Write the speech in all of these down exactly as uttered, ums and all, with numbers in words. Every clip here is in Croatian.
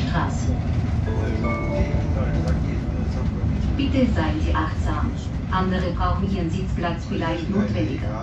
Straße. Bitte seien Sie achtsam. Andere brauchen Ihren Sitzplatz vielleicht notwendiger.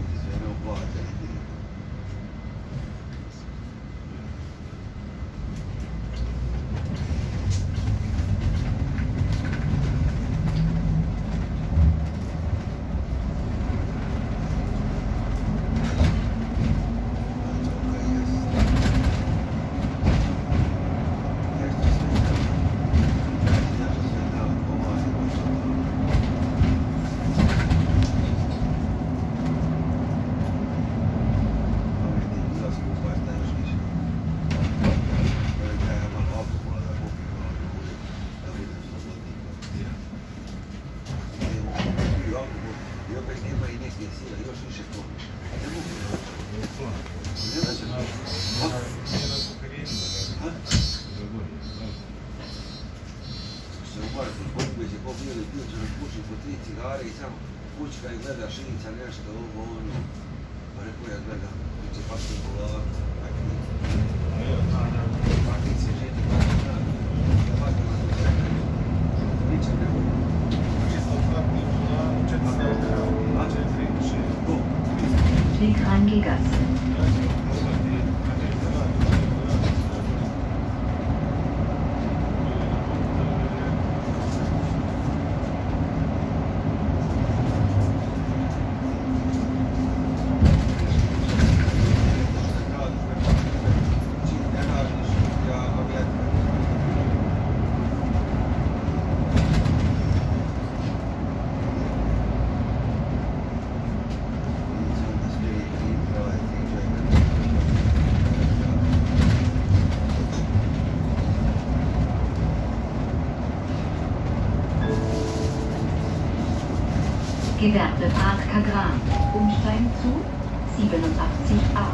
popili ključeve puši po tri cigare i samo pučka i gleda šinica nešto ovo ono. Pa rekao ja gledam, će pa se bolava, paknice žiti, pa se zna, ja važno na to čekaj, ničem ne mogu. Čisto fakti, četiri, šest, Weg reingegangen. Gewerbepark Kagran. Umsteigen zu siebenundachtzig A.